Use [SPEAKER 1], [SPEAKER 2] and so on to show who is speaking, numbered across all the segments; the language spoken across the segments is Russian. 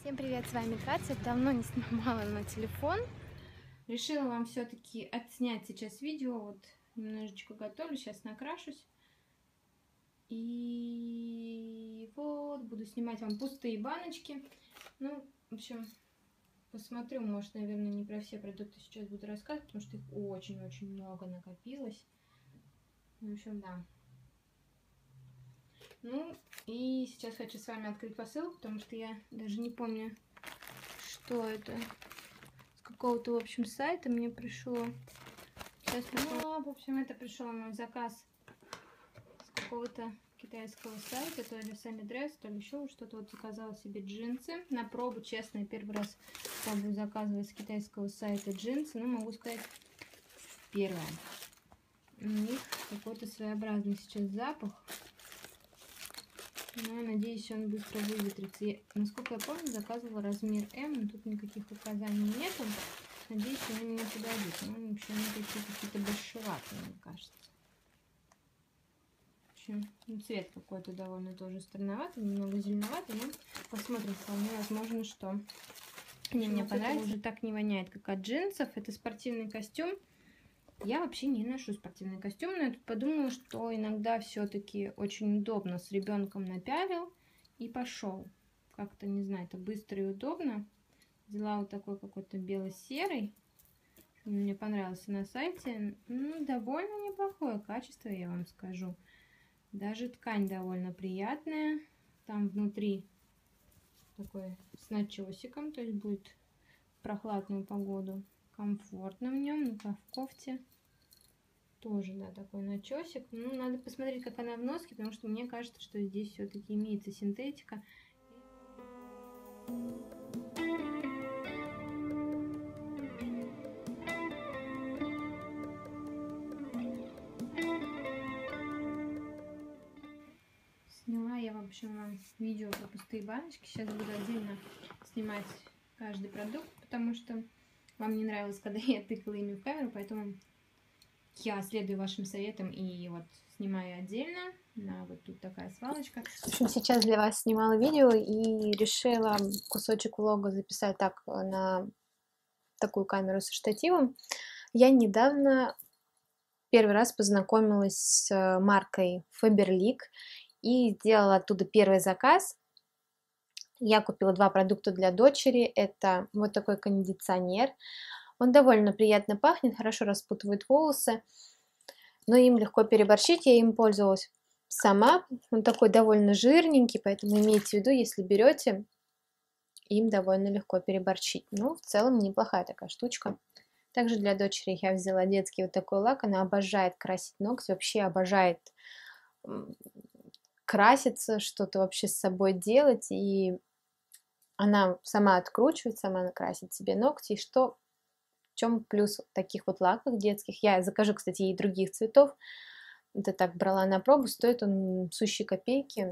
[SPEAKER 1] Всем привет, с вами Катя. Давно не снимала на телефон. Решила вам все-таки отснять сейчас видео. Вот немножечко готовлю, сейчас накрашусь. И вот буду снимать вам пустые баночки. Ну, в общем, посмотрю, может, наверное, не про все продукты сейчас буду рассказывать, потому что их очень-очень много накопилось. В общем, да. Ну, и сейчас хочу с вами открыть посылку, потому что я даже не помню, что это. С какого-то, в общем, сайта мне пришло. Сейчас в общем, это пришел мой заказ с какого-то китайского сайта, то ли Сами Дресс, то ли еще что-то. Вот заказала себе джинсы на пробу, честно, я первый раз пробую заказывать с китайского сайта джинсы, но могу сказать, первое. У них какой-то своеобразный сейчас запах. Но я надеюсь, он быстро выветрится. Насколько я помню, заказывала размер М, но тут никаких указаний нету. Надеюсь, они мне подойдут. Ну, вообще, они такие какие-то большеватые, мне кажется. В общем, ну, цвет какой-то довольно тоже странноватый, немного зеленоватый, но посмотрим, вполне возможно, что они мне понравятся. Уже так не воняет, как от джинсов. Это спортивный костюм. Я вообще не ношу спортивный костюм, но я тут подумала, что иногда все-таки очень удобно. С ребенком напялил и пошел. Как-то, не знаю, это быстро и удобно. Взяла вот такой какой-то бело-серый. Мне понравился на сайте. Ну, довольно неплохое качество, я вам скажу. Даже ткань довольно приятная. Там внутри такой с начесиком, то есть будет в прохладную погоду комфортно в нем. Ну-ка, в кофте тоже, да, такой начесик. Ну, надо посмотреть, как она в носке, потому что мне кажется, что здесь все-таки имеется синтетика. Сняла я, в общем, вам видео про пустые баночки. Сейчас буду отдельно снимать каждый продукт, потому что вам не нравилось, когда я тыкала ими в камеру, поэтому я следую вашим советам и вот снимаю отдельно. Вот тут такая свалочка. В общем, сейчас для вас снимала видео и решила кусочек влога записать так на такую камеру со штативом. Я недавно первый раз познакомилась с маркой Faberlic и сделала оттуда первый заказ. Я купила 2 продукта для дочери. Это вот такой кондиционер. Он довольно приятно пахнет, хорошо распутывает волосы, но им легко переборщить. Я им пользовалась сама. Он такой довольно жирненький, поэтому имейте в виду, если берете, им довольно легко переборщить. Ну, в целом неплохая такая штучка. Также для дочери я взяла детский вот такой лак. Она обожает красить ногти, вообще обожает краситься, что-то вообще с собой делать. И она сама откручивает, сама накрасит себе ногти. И что, в чем плюс таких вот лаков детских? Я закажу, кстати, ей других цветов. Это так брала на пробу. Стоит он сущие копейки.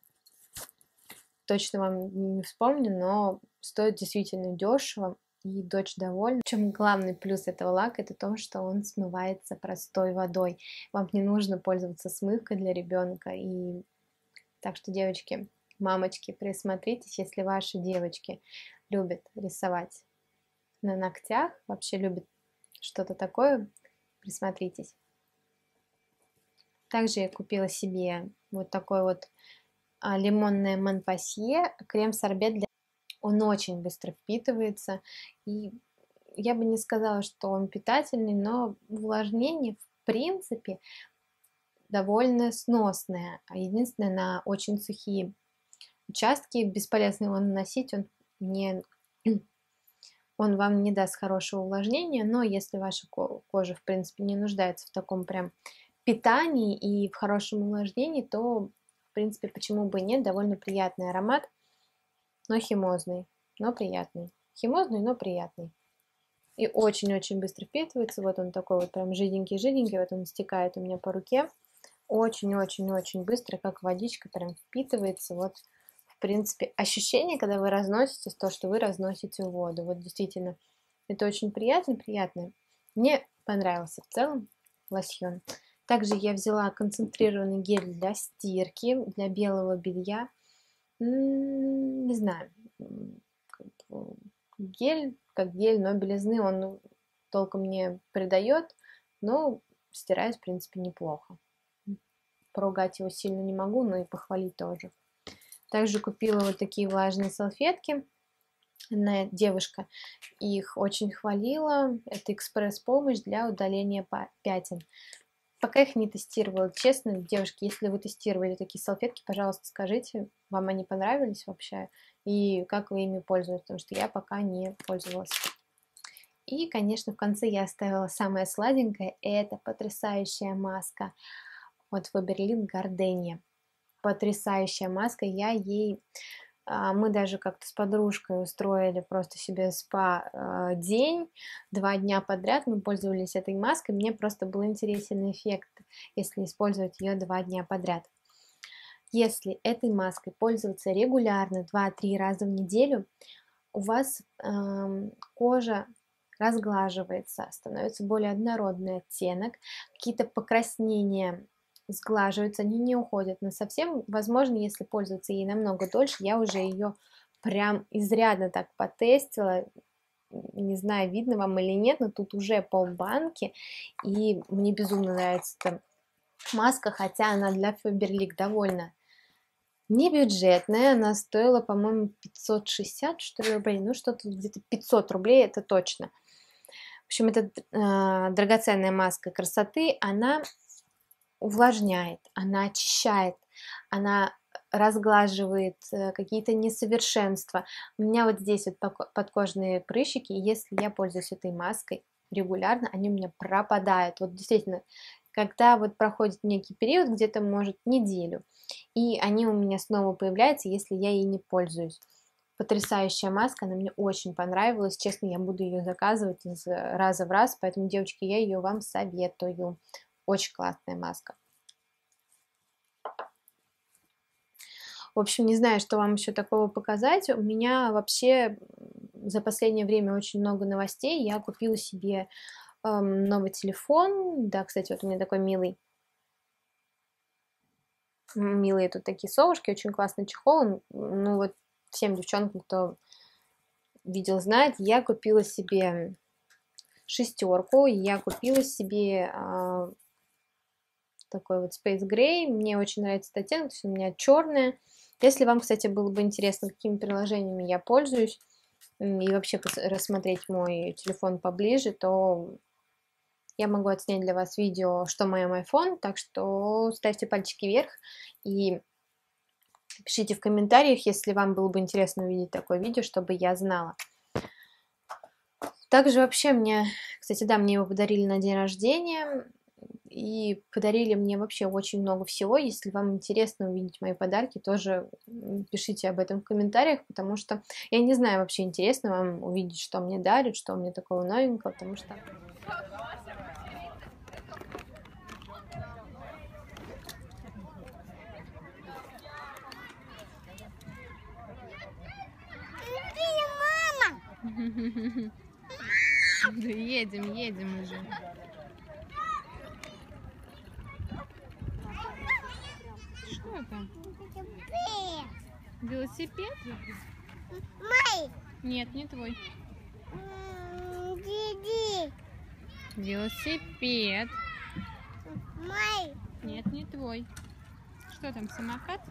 [SPEAKER 1] Точно вам не вспомню, но стоит действительно дешево. И дочь довольна. Причем главный плюс этого лака это то, что он смывается простой водой. Вам не нужно пользоваться смывкой для ребенка. И так что, девочки, мамочки, присмотритесь, если ваши девочки любят рисовать на ногтях, вообще любят что-то такое, присмотритесь. Также я купила себе вот такой вот лимонное Монпасье крем-сорбет для... Он очень быстро впитывается, и я бы не сказала, что он питательный, но увлажнение, в принципе, довольно сносное. Единственное, на очень сухие участки бесполезно его наносить, он вам не даст хорошего увлажнения, но если ваша кожа, в принципе, не нуждается в таком прям питании и в хорошем увлажнении, то, в принципе, почему бы и нет, довольно приятный аромат, но химозный, но приятный. Химозный, но приятный. И очень-очень быстро впитывается. Вот он такой вот прям жиденький-жиденький, вот он стекает у меня по руке. Очень-очень-очень быстро, как водичка, прям впитывается. Вот, в принципе, ощущение, когда вы разносите, то, что вы разносите воду. Вот действительно, это очень приятно. Мне понравился в целом лосьон. Также я взяла концентрированный гель для стирки, для белого белья. Не знаю, гель, как гель, но белизны он толком не придает, но стирает, в принципе, неплохо. Поругать его сильно не могу, но и похвалить тоже. Также купила вот такие влажные салфетки. Одна девушка их очень хвалила. Это экспресс-помощь для удаления пятен. Пока их не тестировала, честно, девушки, если вы тестировали такие салфетки, пожалуйста, скажите, вам они понравились вообще и как вы ими пользуетесь, потому что я пока не пользовалась. И, конечно, в конце я оставила самое сладенькое, это потрясающая маска от Faberlic Gardenia. Потрясающая маска, мы даже как-то с подружкой устроили просто себе спа-день, 2 дня подряд мы пользовались этой маской, мне просто был интересен эффект, если использовать ее 2 дня подряд. Если этой маской пользоваться регулярно, 2-3 раза в неделю, у вас кожа разглаживается, становится более однородный оттенок, какие-то покраснения сглаживаются, они не уходят на совсем. Возможно, если пользоваться ей намного дольше, я уже ее прям изрядно так потестила, не знаю, видно вам или нет, но тут уже полбанки, и мне безумно нравится эта маска, хотя она для Faberlic довольно не бюджетная, она стоила, по-моему, 560, что ли, рублей, ну что-то где-то 500 рублей, это точно. В общем, это драгоценная маска красоты, она увлажняет, она очищает, она разглаживает какие-то несовершенства. У меня вот здесь вот подкожные прыщики, и если я пользуюсь этой маской регулярно, они у меня пропадают. Вот действительно, когда вот проходит некий период, где-то, может, неделю, и они у меня снова появляются, если я ей не пользуюсь. Потрясающая маска, она мне очень понравилась, честно, я буду ее заказывать из раза в раз, поэтому, девочки, я ее вам советую. Очень классная маска. В общем, не знаю, что вам еще такого показать. У меня вообще за последнее время очень много новостей. Я купила себе новый телефон. Да, кстати, вот у меня такой милый. Милые тут такие совушки, очень классный чехол. Ну вот всем девчонкам, кто видел, знает, я купила себе 6, я купила себе такой вот Space Gray, мне очень нравится этот оттенок, то есть у меня черная. Если вам, кстати, было бы интересно, какими приложениями я пользуюсь, и вообще рассмотреть мой телефон поближе, то я могу отснять для вас видео, что моем iPhone, так что ставьте пальчики вверх и пишите в комментариях, если вам было бы интересно увидеть такое видео, чтобы я знала. Также вообще мне, кстати, да, мне его подарили на день рождения, и подарили мне вообще очень много всего. Если вам интересно увидеть мои подарки, тоже пишите об этом в комментариях, потому что я не знаю, вообще интересно вам увидеть, что мне дарят, что у меня такого новенького, потому что... Едем уже. Что там? Велосипед?
[SPEAKER 2] Мой.
[SPEAKER 1] Нет, не твой.
[SPEAKER 2] Диди.
[SPEAKER 1] Велосипед.
[SPEAKER 2] Мой.
[SPEAKER 1] Нет, не твой. Что там, самокат?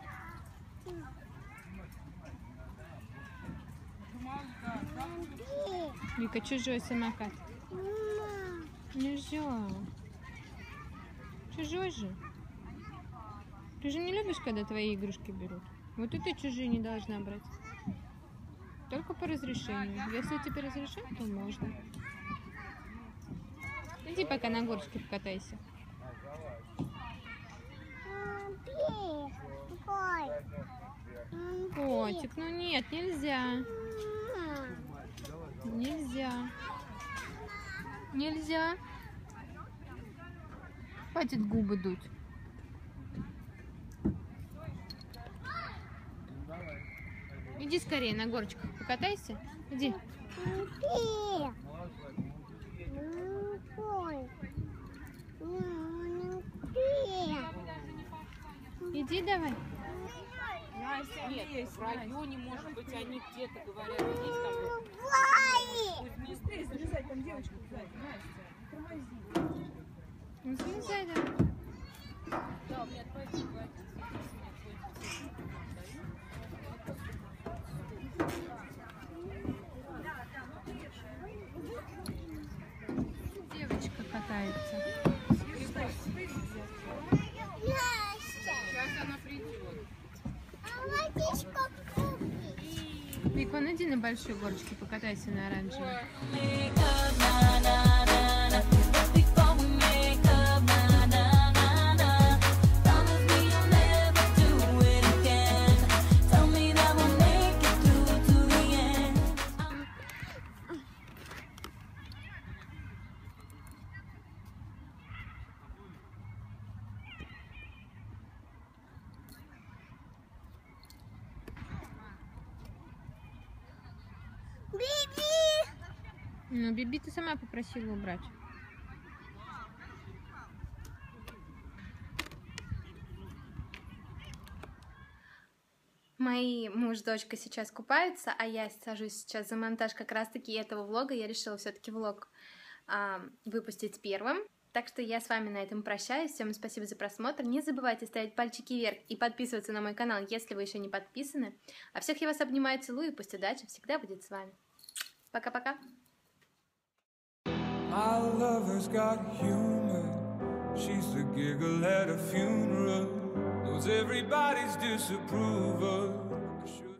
[SPEAKER 1] Вика, чужой самокат. Нельзя. Чужой же. Ты же не любишь, когда твои игрушки берут. Вот и ты чужие не должна брать. Только по разрешению. Если тебе разрешат, то можно. Иди пока на горочке покатайся. Котик, ну нет, нельзя. Нельзя. Нельзя. Хватит губы дуть. Иди скорее на горочках покатайся. Иди. Иди давай.
[SPEAKER 3] Настя, нет, в районе, может быть, они где-то говорят, есть там... залезай, там девочка сзади, Настя, тормози.
[SPEAKER 1] Ну, залезай, да.
[SPEAKER 4] Да, у меня твои
[SPEAKER 1] Девочка катается.
[SPEAKER 2] Настя.
[SPEAKER 4] Сейчас она придет.
[SPEAKER 2] А водичку купи.
[SPEAKER 1] Вик, вон иди на большой горочке, покатайся на оранжевой.
[SPEAKER 2] Биби.
[SPEAKER 1] Ну, Биби, ты сама попросила убрать. Мои муж с дочкой сейчас купаются, а я сажусь сейчас за монтаж как раз-таки этого влога. Я решила все-таки влог выпустить первым. Так что я с вами на этом прощаюсь. Всем спасибо за просмотр. Не забывайте ставить пальчики вверх и подписываться на мой канал, если вы еще не подписаны. А всех я вас обнимаю, целую, и пусть удача всегда будет с вами. Пока-пока.
[SPEAKER 5] My lover's got humor. She's the giggle at a funeral. Knows everybody's disapproval.